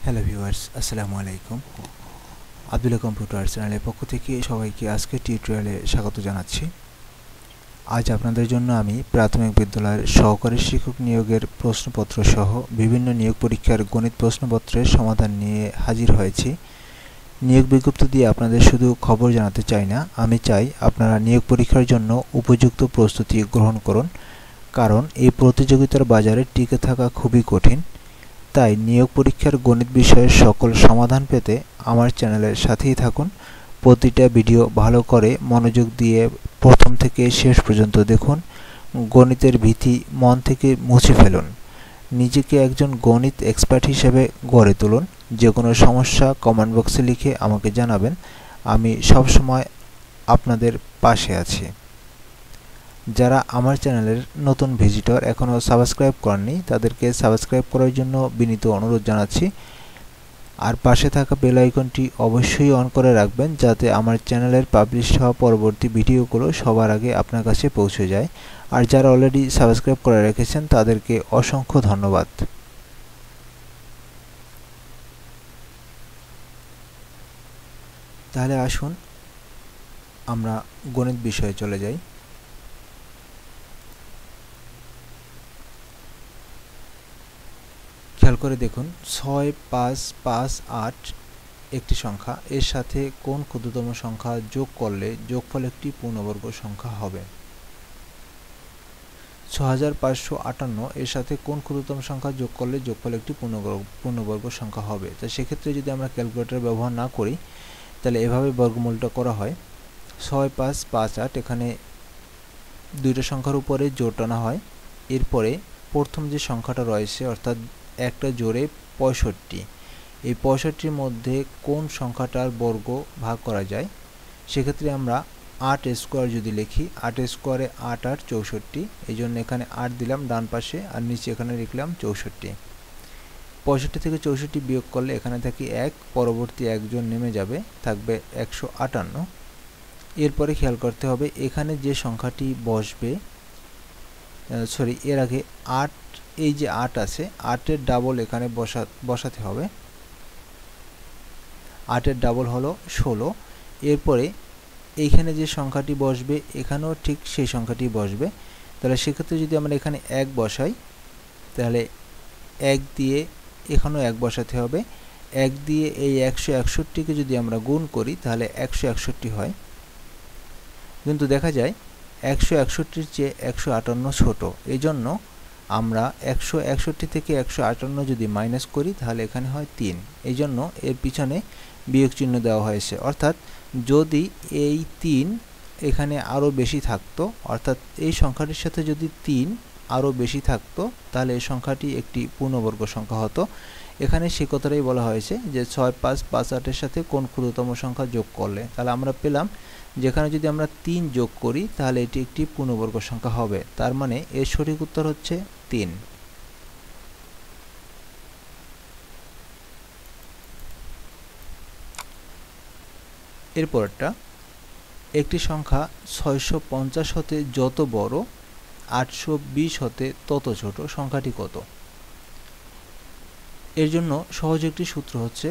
Hello viewers, আসসালামু আলাইকুম। Abdullah computer চ্যানেলের পক্ষ থেকে সবাইকে আজকের টিউটোরিয়ালে স্বাগত জানাচ্ছি। আজ আপনাদের জন্য আমি প্রাথমিক বিদ্যালয়ের সহকারী শিক্ষক নিয়োগের প্রশ্নপত্র সহ বিভিন্ন নিয়োগ পরীক্ষার গণিত প্রশ্নপত্রের সমাধান নিয়ে হাজির হয়েছি। নিয়োগ বিজ্ঞপ্তি দিয়ে আপনাদের শুধু খবর জানাতে চাই না, আমি চাই আপনারা নিয়োগ পরীক্ষার জন্য উপযুক্ত প্রস্তুতি গ্রহণ করুন, কারণ এই প্রতিযোগিতার বাজারে টিকে থাকা খুবই কঠিন। তাই নিয়োগ পরীক্ষার গণিত বিষয়ের সকল সমাধান পেতে আমার চ্যানেলের সাথেই থাকুন। প্রতিটা ভিডিও ভালো করে মনোযোগ দিয়ে প্রথম থেকে শেষ পর্যন্ত দেখুন। গণিতের ভীতি মন থেকে মুছে ফেলুন। নিজেকে একজন গণিত এক্সপার্ট হিসেবে গড়ে তুলুন। যে কোনো সমস্যা কমেন্ট বক্সে লিখে আমাকে জানাবেন। আমি সবসময় আপনাদের পাশে আছি। যারা আমার চ্যানেলের নতুন ভিজিটর এখনও সাবস্ক্রাইব করেননি, তাদেরকে সাবস্ক্রাইব করার জন্য বিনীত অনুরোধ জানাচ্ছি। আর পাশে থাকা বেল আইকনটি অবশ্যই অন করে রাখবেন, যাতে আমার চ্যানেলের পাবলিশ হওয়া পরবর্তী ভিডিওগুলো সবার আগে আপনার কাছে পৌঁছে যায়। আর যারা অলরেডি সাবস্ক্রাইব করে রেখেছেন তাদেরকে অসংখ্য ধন্যবাদ। তাহলে আসুন আমরা গণিত বিষয়ে চলে যাই। খেয়াল করে দেখুন, 6, 5, 5, 8 একটি সংখ্যা, এর সাথে কোন ক্ষুদ্রতম সংখ্যা যোগ করলে যোগফল একটি পূর্ণবর্গ সংখ্যা হবে। 6558 এর সাথে কোন ক্ষুদ্রতম সংখ্যা যোগ করলে যোগফল একটি পূর্ণবর্গ সংখ্যা হবে। তো সেক্ষেত্রে যদি আমরা ক্যালকুলেটর ব্যবহার না করি, তাহলে এভাবে বর্গমূলটা করা হয়। 6, 5, 5, 8 এখানে দুইটা সংখ্যার উপরে জোর টানা হয়। এরপরে প্রথম যে সংখ্যাটা রয়েছে, অর্থাৎ একটা জোরে 65, এই 65-র মধ্যে কোন সংখ্যাটার বর্গ ভাগ করা যায়। সেক্ষেত্রে আমরা 8 স্কোয়ার যদি লিখি, 8 স্কোয়ারে 8 8 64, এই জন্য এখানে 8 দিলাম ডান পাশে, আর নিচে এখানে লিখলাম 64। 65 থেকে 64 বিয়োগ করলে এখানে থাকে 1, পরবর্তী একজন নেমে যাবে, থাকবে 158। এরপরে খেয়াল করতে হবে এখানে যে সংখ্যাটি বসবে, এর আগে 8, এই যে 8 আছে, 8-এর ডাবল এখানে বসাতে হবে। 8-এর ডাবল হলো 16। এরপরে এইখানে যে সংখ্যাটি বসবে এখানেও ঠিক সেই সংখ্যাটি বসবে। তাহলে সেক্ষেত্রে যদি আমরা এখানে 1 বসাই, তাহলে 1 দিয়ে এখানেও 1 বসাতে হবে। 1 দিয়ে এই 161-কে যদি আমরা গুণ করি, তাহলে 161 হয়। কিন্তু দেখা যায় 161-র চেয়ে 158 ছোট, এই জন্য আমরা 161 থেকে 158 যদি মাইনাস করি, তাহলে এখানে হয় 3। এই জন্য এর পিছনে বিয়োগ চিহ্ন দেওয়া হয়েছে। অর্থাৎ যদি এই 3 এখানে আরও বেশি থাকতো, অর্থাৎ এই সংখ্যাটির সাথে যদি 3 আরও বেশি থাকতো, তাহলে এই সংখ্যাটি একটি পূর্ণবর্গ সংখ্যা হতো। এখানে সে কথাটাই বলা হয়েছে যে 6, 5, 5, 8-এর সাথে কোন ক্ষুদ্রতম সংখ্যা যোগ করলে। তাহলে আমরা পেলাম যেখানে যদি আমরা 3 যোগ করি, তাহলে এটি একটি পূর্ণবর্গ সংখ্যা হবে। তার মানে এর সঠিক উত্তর হচ্ছে 3। এরপরটা, একটি সংখ্যা 650 হতে যত বড়, 820 হতে তত ছোট, সংখ্যাটি কত। এর জন্য সহজ একটি সূত্র হচ্ছে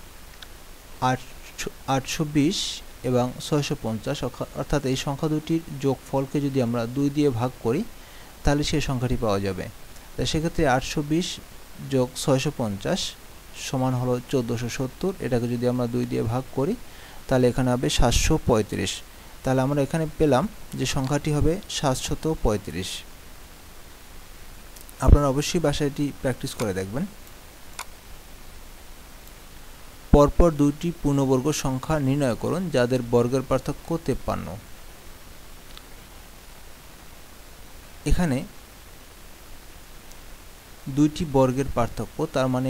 820 এবং 650, অর্থাৎ এই সংখ্যা দুটির যোগফলকে যদি আমরা 2 দিয়ে ভাগ করি, তাহলে সেই সংখ্যাটি পাওয়া যাবে। তাই সেক্ষেত্রে 820 যোগ 650 সমান হলো 1470। এটাকে যদি আমরা 2 দিয়ে ভাগ করি, তাহলে এখানে হবে 735। তাহলে আমরা এখানে পেলাম যে সংখ্যাটি হবে 735। আপনারা অবশ্যই বাসায় এটি প্র্যাকটিস করে দেখবেন। পরপর দুইটি পূর্ণবর্গ সংখ্যা নির্ণয় করুন যাদের বর্গের পার্থক্য 53। এখানে দুইটি বর্গের পার্থক্য, তার মানে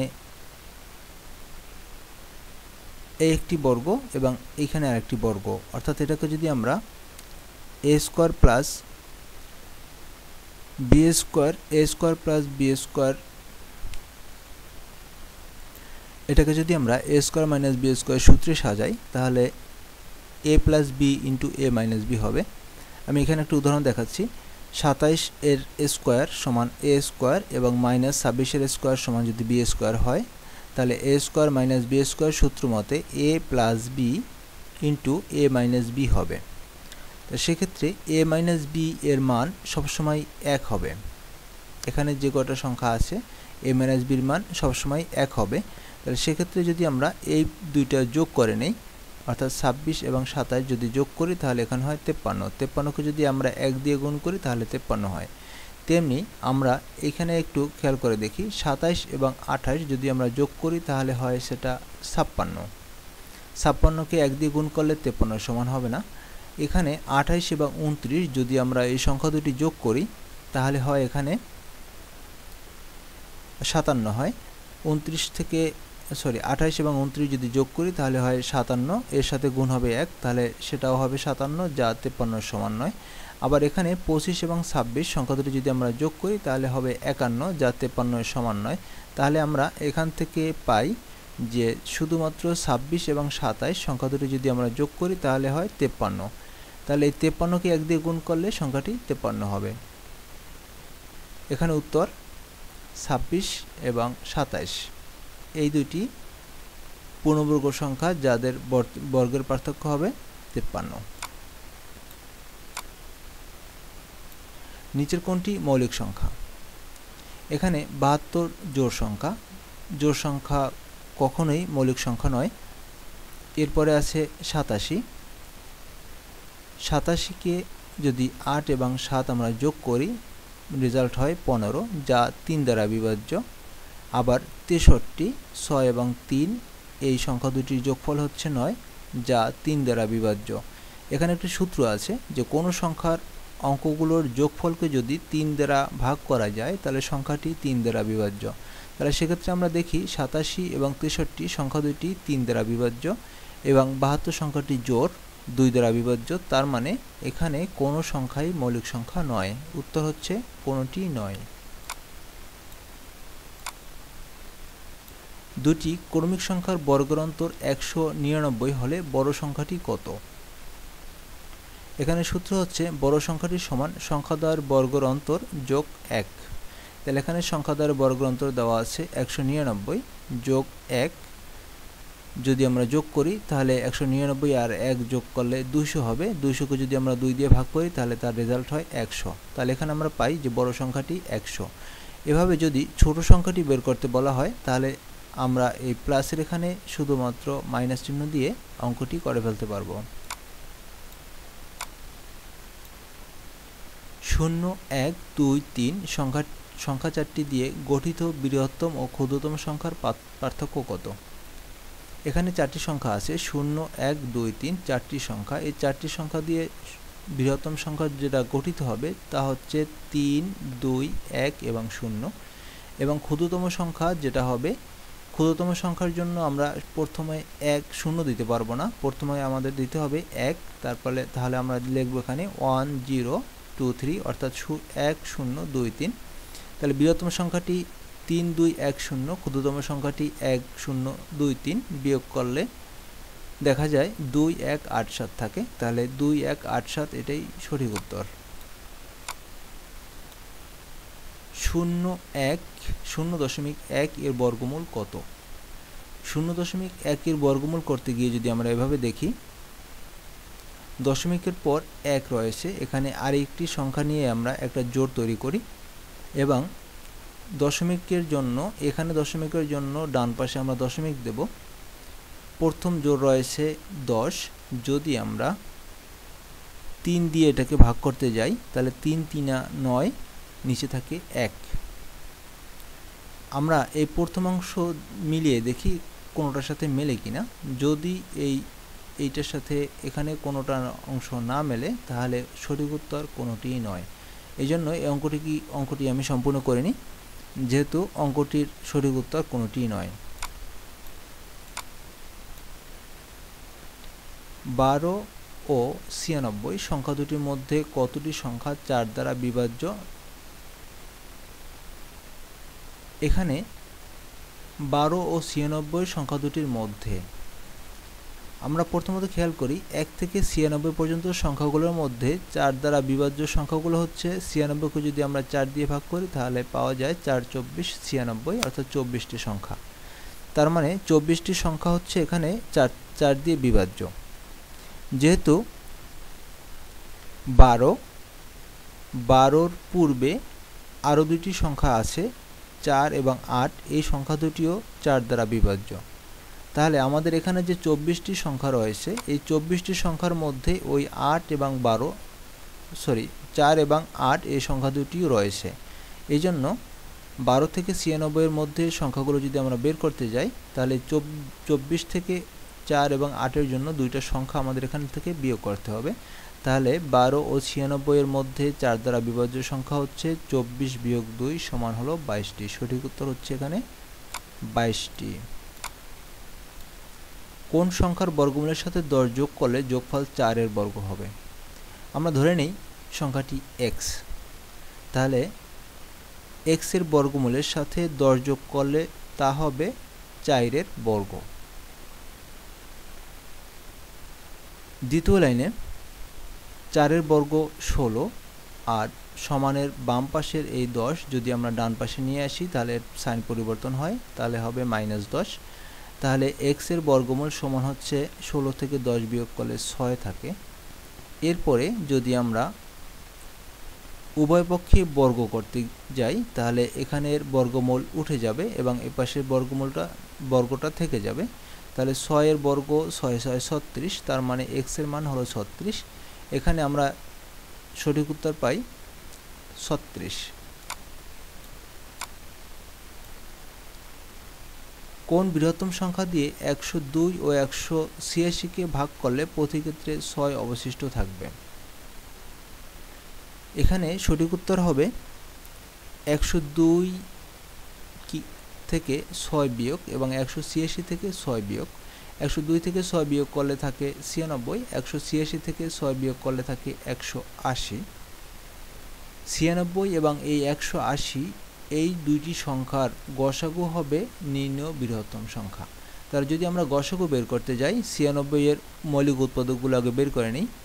এই একটি বর্গ এবং এইখানে আরেকটি বর্গ, অর্থাৎ এটাকে যদি আমরা a square plus b square, a square plus b square, এটাকে যদি আমরা a square minus b square সূত্রে সাজাই, তাহলে a plus b into a minus b হবে। আমি এখানে একটা উদাহরণ দেখাচ্ছি। 27 এর স্কোয়ার সমান a স্কোয়ার এবং মাইনাস 26 এর স্কোয়ার সমান যদি b স্কোয়ার হয়, তাহলে a square minus b square সূত্র মতে a plus b into a minus b হবে। তো সেক্ষেত্রে এ মাইনাস বি এর মান সবসময় 1 হবে। এখানে যে কটা সংখ্যা আছে এ মাইনাস বির মান সবসময় 1 হবে। তাহলে সেক্ষেত্রে যদি আমরা এই দুইটা যোগ করে নেই, অর্থাৎ 26 এবং 27 যদি যোগ করি তাহলে এখানে হয় 53। 53কে যদি আমরা 1 দিয়ে গুণ করি তাহলে 53 হয়। তেমনি আমরা এখানে একটু খেয়াল করে দেখি 27 এবং 28 যদি আমরা যোগ করি তাহলে হয় সেটা 56। 56কে 1 দিয়ে গুণ করলে 53 সমান হবে না। এখানে 28 এবং 29 যদি আমরা এই সংখ্যা দুটি যোগ করি তাহলে হয় এখানে 57 হয়। 28 এবং 29 যদি যোগ করি তাহলে হয় 57, এর সাথে গুণ হবে 1, তাহলে সেটাও হবে 57 যা 53 সমান নয়। আবার এখানে 25 এবং 26 সংখ্যা দুটি যদি আমরা যোগ করি তাহলে হবে 51 যা 53 সমান নয়। তাহলে আমরা এখান থেকে পাই যে শুধুমাত্র 26 এবং 27 সংখ্যা দুটি যদি আমরা যোগ করি তাহলে হয় 53। তাহলে এই 53কে 1 দিয়ে গুণ করলে সংখ্যাটি 53 হবে। এখানে উত্তর 26 এবং 27 এই দুইটি পূর্ণবর্গ সংখ্যা যাদের বর্গের পার্থক্য হবে 53। নিচের কোনটি মৌলিক সংখ্যা? এখানে 72 জোড় সংখ্যা। জোড় সংখ্যা কখনোই মৌলিক সংখ্যা নয়। এরপরে আছে 87। 87কে যদি 8 এবং 7 আমরা যোগ করি রেজাল্ট হয় 15 যা 3 দ্বারা বিভাজ্য। আবার 63, 6 এবং 3 এই সংখ্যা দুটির যোগফল হচ্ছে 9 যা 3 দ্বারা বিভাজ্য। এখানে একটি সূত্র আছে যে কোনো সংখ্যার অঙ্কগুলোর যোগফলকে যদি 3 দ্বারা ভাগ করা যায় তাহলে সংখ্যাটি 3 দ্বারা বিভাজ্য। তাহলে সেক্ষেত্রে আমরা দেখি 87 এবং 63 সংখ্যা দুটি 3 দ্বারা বিভাজ্য এবং 72 সংখ্যাটি জোড় 2 দ্বারা বিভাজ্য। তার মানে এখানে কোনো সংখ্যাই মৌলিক সংখ্যা নয়। উত্তর হচ্ছে কোনোটি নয়। দুটি ক্রমিক সংখ্যার বর্গের অন্তর 199 হলে বড় সংখ্যাটি কত? এখানে সূত্র হচ্ছে বড় সংখ্যাটি সমান সংখ্যাদ্বয়ের বর্গের অন্তর যোগ 1। তাহলে এখানে সংখ্যাদ্বয়ের বর্গের অন্তর দেওয়া আছে 199 যোগ 1। যদি আমরা যোগ করি তাহলে 199 আর 1 যোগ করলে 200 হবে। 200কে যদি আমরা 2 দিয়ে ভাগ করি তাহলে তার রেজাল্ট হয় 100। তাহলে এখানে আমরা পাই যে বড় সংখ্যাটি 100। এভাবে যদি ছোট সংখ্যাটি বের করতে বলা হয় তাহলে আমরা এই প্লাসের এখানে শুধুমাত্র মাইনাস চিহ্ন দিয়ে অঙ্কটি করে ফেলতে পারবো। 0, 1, 2, 3 সংখ্যা চারটি দিয়ে গঠিত বৃহত্তম ও ক্ষুদ্রতম সংখ্যার পার্থক্য কত? এখানে চারটি সংখ্যা আছে 0, 1, 2, 3 চারটি সংখ্যা। এই চারটি সংখ্যা দিয়ে বৃহত্তম সংখ্যা যেটা গঠিত হবে তা হচ্ছে 3, 2, 1 এবং 0। এবং ক্ষুদ্রতম সংখ্যা যেটা হবে, ক্ষুদ্রতম সংখ্যার জন্য আমরা প্রথমে 1, 0 দিতে পারবো না। প্রথমে আমাদের দিতে হবে 1, তাহলে আমরা লিখবো এখানে 1, 0, 2, 3 অর্থাৎ 1, 0, 2, 3। তাহলে বৃহত্তম সংখ্যাটি 3, 2, 1, 0, ক্ষুদ্রতম সংখ্যাটি 1, 0, 2, 3 বিয়োগ করলে দেখা যায় 2, 1, 8, 7 থাকে। তাহলে 2, 1, 8, 7 এটাই সঠিক উত্তর। 0.1 এর বর্গমূল কত? 0.1 এর বর্গমূল করতে গিয়ে যদি আমরা এভাবে দেখি, দশমিকের পর 1 রয়েছে, এখানে আরেকটি সংখ্যা নিয়ে আমরা একটা জোড় তৈরি করি এবং দশমিকের জন্য এখানে দশমিকের জন্য ডান পাশে আমরা দশমিক দেব। প্রথম জোড় রয়েছে 10। যদি আমরা 3 দিয়ে এটাকে ভাগ করতে যাই তাহলে 3 3 9, নিচে থাকে 1। আমরা এই প্রথমাংশ মিলিয়ে দেখি কোনোটার সাথে মেলে কিনা। যদি এইটার সাথে এখানে কোনোটা অংশ না মেলে তাহলে সঠিক উত্তর কোনোটিই নয়। এই জন্য এই অঙ্কটি আমি সম্পূর্ণ করিনি, যেহেতু অঙ্কটির সঠিক উত্তর কোনোটিই নয়। 12 ও 96 সংখ্যা দুটির মধ্যে কতটি সংখ্যা 4 দ্বারা বিভাজ্য? এখানে 12 ও 96 সংখ্যা দুটির মধ্যে আমরা প্রথমত খেয়াল করি 1 থেকে 96 পর্যন্ত সংখ্যাগুলোর মধ্যে 4 দ্বারা বিভাজ্য সংখ্যাগুলো হচ্ছে 96কে যদি আমরা 4 দিয়ে ভাগ করি তাহলে পাওয়া যায় 4, 24, 96 অর্থাৎ 24টি সংখ্যা। তার মানে 24টি সংখ্যা হচ্ছে এখানে 4 দিয়ে বিভাজ্য। যেহেতু 12-র পূর্বে আরও দুটি সংখ্যা আছে 4 এবং 8, এই সংখ্যা দুটিও 4 দ্বারা বিভাজ্য। তাহলে আমাদের এখানে যে 24টি সংখ্যা রয়েছে, এই 24টি সংখ্যার মধ্যে ওই 4 এবং 8 এই সংখ্যা দুটিও রয়েছে। এই জন্য 12 থেকে 96 এর মধ্যে সংখ্যাগুলো যদি আমরা বের করতে যাই, তাহলে 24 থেকে 4 এবং 8 এর জন্য দুইটা সংখ্যা আমাদের এখান থেকে বিয়োগ করতে হবে। তাহলে 12 ও 96 এর মধ্যে 4 দ্বারা বিভাজ্য সংখ্যা হচ্ছে 24 বিয়োগ 2 সমান হলো 22টি। সঠিক উত্তর হচ্ছে এখানে 22টি। কোন সংখ্যার বর্গমূলের সাথে 10 যোগ করলে যোগফল 4 এর বর্গ হবে? আমরা ধরে নেই সংখ্যাটি x, তাহলে x এর বর্গমূলের সাথে 10 যোগ করলে তা হবে 4 এর বর্গ। দ্বিতীয় লাইনে 4 এর বর্গ 16 আর সমানের বাম পাশের এই 10 যদি আমরা ডান পাশে নিয়ে আসি তাহলে সাইন পরিবর্তন হয়, তাহলে হবে -10। তাহলে x এর বর্গমূল সমান হচ্ছে 16 থেকে 10 বিয়োগ করলে 6 থাকে। এরপরে যদি আমরা উভয় পক্ষে বর্গ করতে যাই তাহলে এখানের বর্গমূল উঠে যাবে এবং এই পাশের বর্গটা থেকে যাবে। তাহলে 6 এর বর্গ 6 6 36, তার মানে x এর মান হলো 36। এখানে আমরা সঠিক উত্তর পাই 36। কোন বৃহত্তম সংখ্যা দিয়ে 102 ও 186 কে ভাগ করলে প্রতি ক্ষেত্রে 6 অবশিষ্ট থাকবে? এখানে সঠিক উত্তর হবে 102 থেকে 6 বিয়োগ এবং 186 থেকে 6 বিয়োগ। 102 থেকে 6 বিয়োগ করলে থাকে 96, 186 থেকে 6 বিয়োগ করলে থাকে 180। 96 এবং এই 180 এই দুইটি সংখ্যার গসাগু হবে নির্ণেয় বৃহত্তম সংখ্যা। তাহলে যদি আমরা গসাগু বের করতে যাই, 96 এর মৌলিক উৎপাদকগুলো আগে বের করে নিই।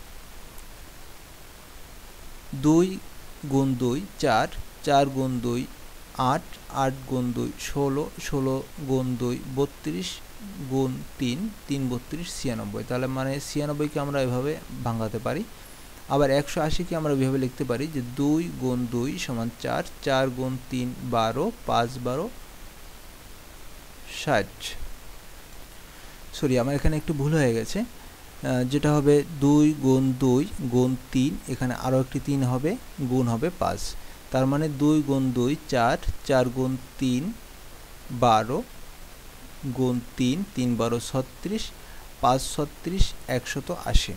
2 গুণ 2 4, 4 গুণ 2 8, 8 গুণ 2 16, 16 গুণ 2 32, গুণ 3 3 32 96। তাহলে মানে 96 কে আমরা এভাবে ভাঙাতে পারি। আবার 180 কে আমরা এভাবে লিখতে পারি যে 2 গুণ 2 সমান 4, 4 গুণ 3 12, 5 12 60। সরি, আমার এখানে একটু ভুল হয়ে গেছে, যেটা হবে 2 গুণ 2 গুণ 3, এখানে আরও একটি 3 হবে, গুণ হবে 5। তার মানে 2 গুণ 2 4, 4 গুণ 3 12, গুণ 3 3 12 36, 5 36 180।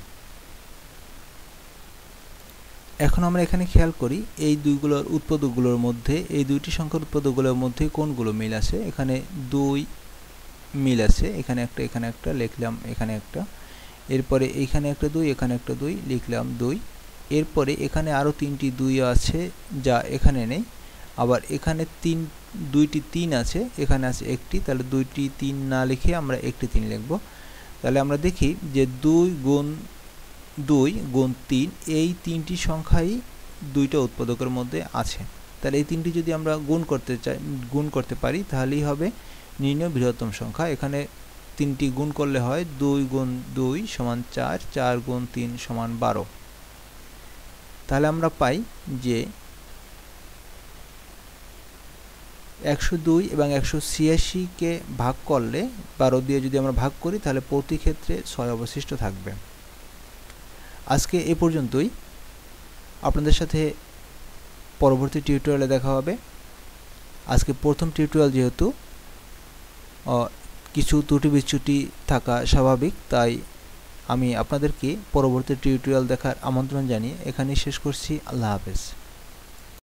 এখন আমরা এখানে খেয়াল করি এই দুইগুলোর উৎপাদকগুলোর মধ্যে, এই দুইটি সংখ্যার উৎপাদকগুলোর মধ্যে কোনগুলো মিল আছে। এখানে 2 মিল আছে, এখানে একটা লিখলাম, এখানে একটা, এরপরে এখানে একটা 2, এখানে একটা 2 লিখলাম 2। এরপরে এখানে আরও 3টি 2 আছে যা এখানে নেই। আবার এখানে 2টি 3 আছে, এখানে আছে একটি, তাহলে 2টি 3 না লিখে আমরা একটি 3 লিখব। তাহলে আমরা দেখি যে 2 গুণ 2 গুণ 3 এই 3টি সংখ্যাই দুইটা উৎপাদকের মধ্যে আছে। তাহলে এই 3টি যদি আমরা গুণ করতে পারি তাহলেই হবে নির্ণেয় বৃহত্তম সংখ্যা। এখানে 3টি গুণ করলে হয় 2 গুণ 2 সমান 4, 4 গুণ 3 সমান 12। তাহলে আমরা পাই যে 102 এবং 186 কে ভাগ করলে 12 দিয়ে যদি আমরা ভাগ করি তাহলে প্রতি ক্ষেত্রে 6 অবশিষ্ট থাকবে। আজকে এ পর্যন্তই। আপনাদের সাথে পরবর্তী টিউটোরিয়ালে দেখা হবে। আজকে প্রথম টিউটোরিয়াল যেহেতু কিছু ত্রুটি বিচ্যুতি থাকা স্বাভাবিক, তাই আমি আপনাদেরকে পরবর্তী টিউটোরিয়াল দেখার আমন্ত্রণ জানিয়ে এখানেই শেষ করছি। আল্লাহ হাফেজ।